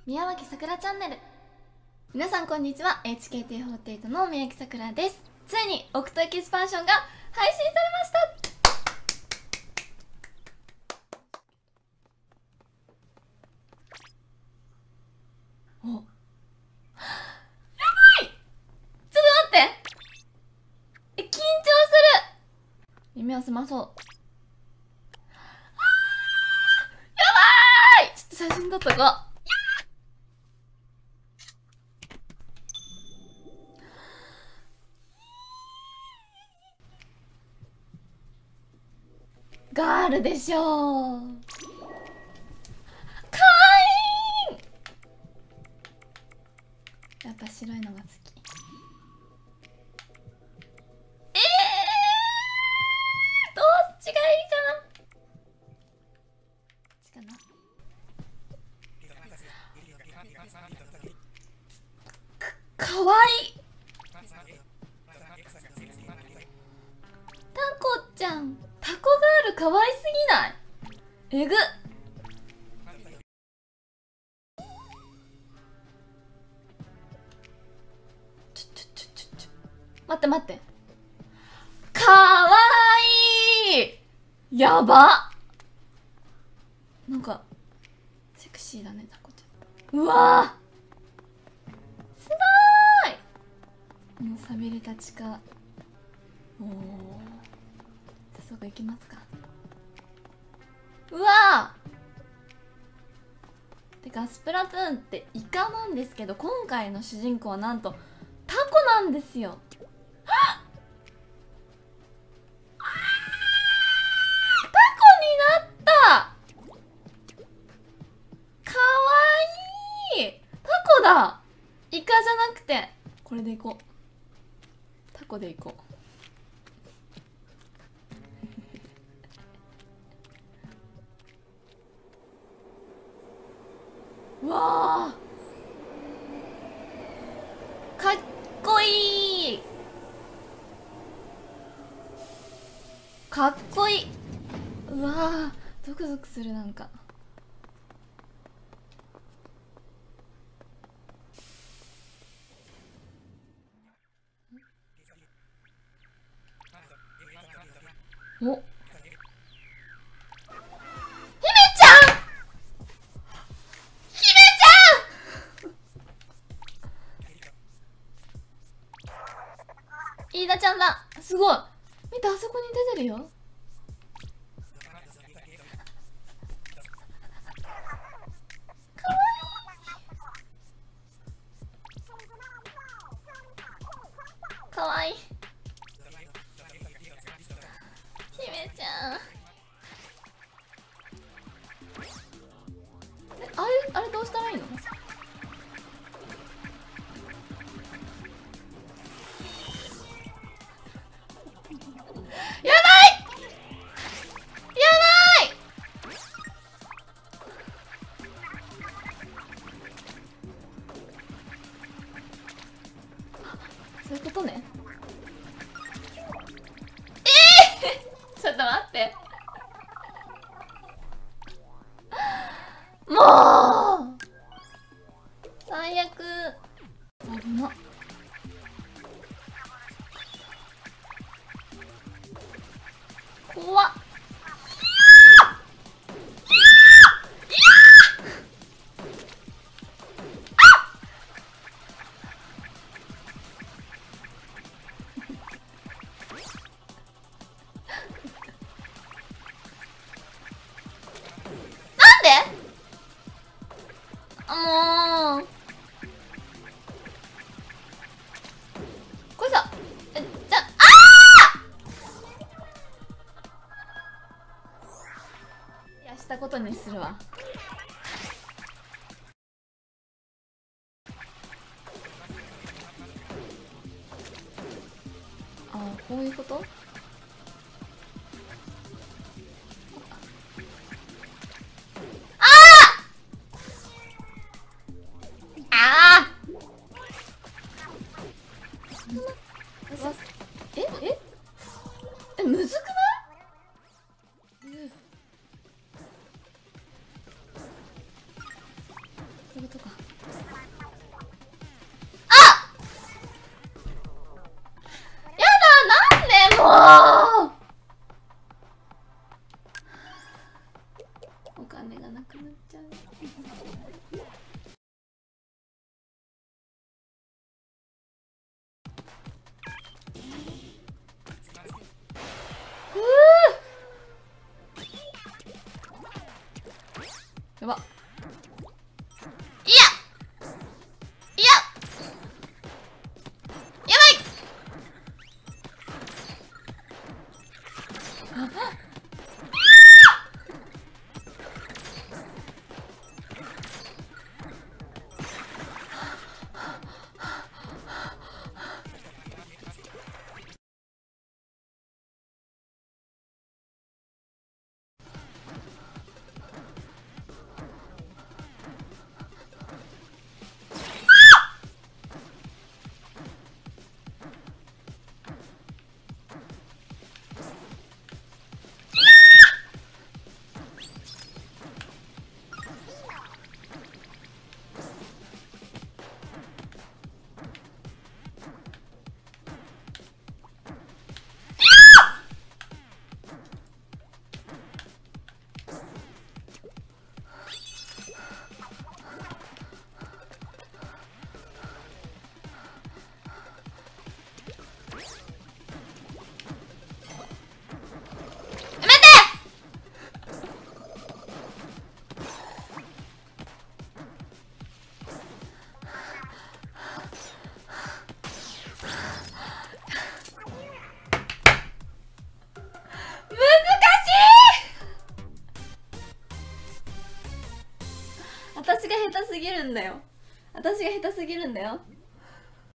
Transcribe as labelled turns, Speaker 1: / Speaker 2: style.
Speaker 1: 宮脇さくらチャンネル。皆さんこんにちは。 HKT48 の宮脇さくらです。ついにオクトエキスパンションが配信されました。お、やばい、ちょっと待って、緊張する。耳を澄まそう。やばい、ちょっと写真撮っとこう。ガールでしょう。かわいい。やっぱ白いのが好き。どっちがいいかな。こっちかな。かわいい。タコちゃん、タコガールかわいすぎない？えぐっ。待って待って、かわいい。やば、なんかセクシーだね、タコちゃん。うわー、すごーい。もうさびれた地下。おお、早速行きますか。うわー、てかスプラトゥーンってイカなんですけど、今回の主人公はなんとタコなんですよ。イカじゃなくてこれでいこう。タコでいこう。うわー、かっこいい。かっこいい。うわー、ゾクゾクする。なんかお、姫ちゃん、姫ちゃん飯田ちゃんだ。すごい、見て、あそこに出てるよ。かわいい、かわいい。姫ちゃん、あれどうしたらいいの？やばい、やばい。そういうことね。ちょっと待って、もう最悪。危なっ。怖っ。なんで？もうこれさ、じゃ、いや、したことにするわ。ああ、こういうこと？むずくない？そういうことか。 お金がなくなっちゃう。やばっ。いやいややばい。私が下手すぎるんだよ。私が下手すぎるんだよ。